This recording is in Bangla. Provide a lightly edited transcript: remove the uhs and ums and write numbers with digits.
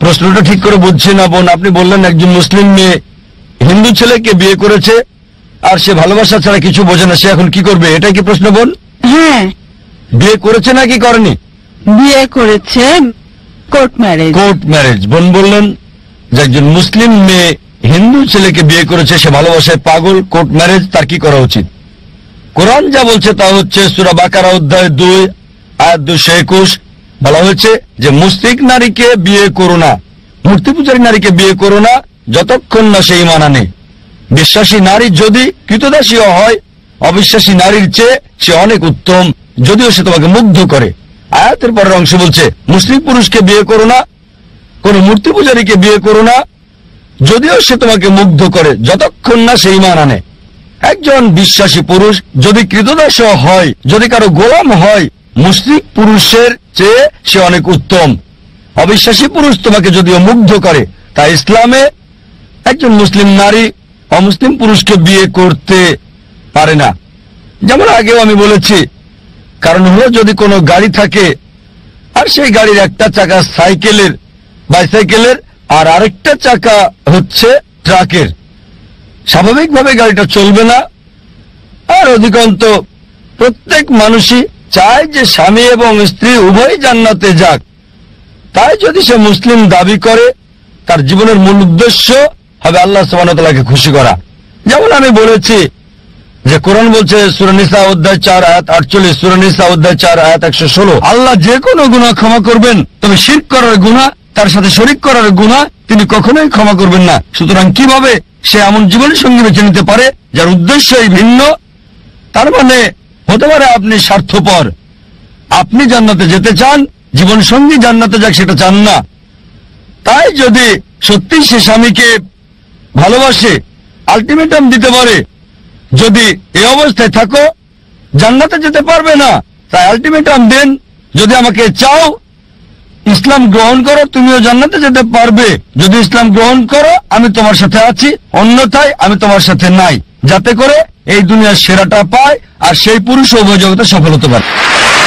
প্রশ্নটা ঠিক করে বুঝছি না বোন। আপনি বললেন একজন মুসলিম মেয়ে হিন্দু ছেলেকে বিয়ে করেছে আর সে ভালোবাসা ছাড়া কিছু বোঝে না, সে এখন কি করবে, এটাই কি প্রশ্ন বোন? হ্যাঁ, বিয়ে করেছে নাকি করেনি? বিয়ে করেছে, কোর্ট ম্যারেজ। Court marriage. বোন বললেন যে একজন মুসলিম মেয়ে হিন্দু ছেলেকে বিয়ে করেছে, সে ভালোবাসায় পাগল, কোর্ট ম্যারেজ, তার কি করা উচিত? কোরআন যা বলছে তা হচ্ছে সূরা বাকারা অধ্যায় 2 আয়াত 221 বলা হয়েছে যে মুশরিক নারীকে বিয়ে করো না, মূর্তি পূজারী নারীকে বিয়ে করো না যতক্ষণ না সে ঈমান আনে। বিশ্বাসী নারী যদি কৃতদাসীও হয়, অবিশ্বাসী নারীর চেয়ে সে অনেক উত্তম, যদিও সে তোমাকে মুগ্ধ করে। আয়াতের পরের অংশ বলছে মুসলিম পুরুষকে বিয়ে করো না, কোন মূর্তি পূজারীকে বিয়ে করো না, যদিও সে তোমাকে মুগ্ধ করে, যতক্ষণ না সে ঈমান আনে। একজন বিশ্বাসী পুরুষ যদি কৃতদাসও হয়, যদি কারো গোলাম হয়, মুশরিক পুরুষের চেয়ে সে অনেক উত্তম। অবিশ্বাসী পুরুষ তোমাকে যদিও মুগ্ধ করে, তাই ইসলামে একজন মুসলিম নারী অমুসলিম পুরুষকে বিয়ে করতে পারে না। যেমন আগেও আমি বলেছি, কারণ হলো যদি কোনো গাড়ি থাকে আর সেই গাড়ির একটা চাকা সাইকেলের, বাইসাইকেলের, আর আরেকটা চাকা হচ্ছে ট্রাকের, স্বাভাবিকভাবে গাড়িটা চলবে না। আর অধিকাংশ প্রত্যেক মানুষই চায় যে স্বামী এবং স্ত্রী উভয়ই জান্নাতে যাক। তাই যদি সে মুসলিম দাবি করে, তার জীবনের মূল উদ্দেশ্য হবে আল্লাহ সুবহানাহু ওয়া তাআলাকে খুশি করা। যেমন আমি বলেছি যে কোরআন বলছে সূরা নিসা অধ্যায় 4 আয়াত 48, সূরা নিসা অধ্যায় 4 আয়াত 116, আল্লাহ যে কোনো গুনাহ ক্ষমা করবেন, তবে শিরক করার গুনাহ, তার সাথে শরীক করার গুনাহ তিনি কখনোই ক্ষমা করবেন না। সুতরাং কিভাবে সে এমন জীবন সঙ্গী বেছে নিতে পারে যার উদ্দেশ্যই ভিন্ন? তার মানে হতে পারে আপনি স্বার্থপর, আপনি জান্নাতে যেতে চান, জীবন সঙ্গী জান্নাতে যাক সেটা চান না। তাই যদি সত্যি সে স্বামীকে ভালোবাসে, আলটিমেটাম দিতে পারে, যদি এই অবস্থায় থাকো জান্নাতে যেতে পারবে না, তাই আলটিমেটাম দেন, যদি আমাকে চাও, ইসলাম গ্রহণ করো, তুমিও জান্নাতে যেতে পারবে। যদি ইসলাম গ্রহণ করো আমি তোমার সাথে আছি, অন্যথায় আমি তোমার সাথে নাই, যাতে করে এই দুনিয়ার সেরাটা পায় আর সেই পুরুষ উভয় জগতে সফল হতে পারে।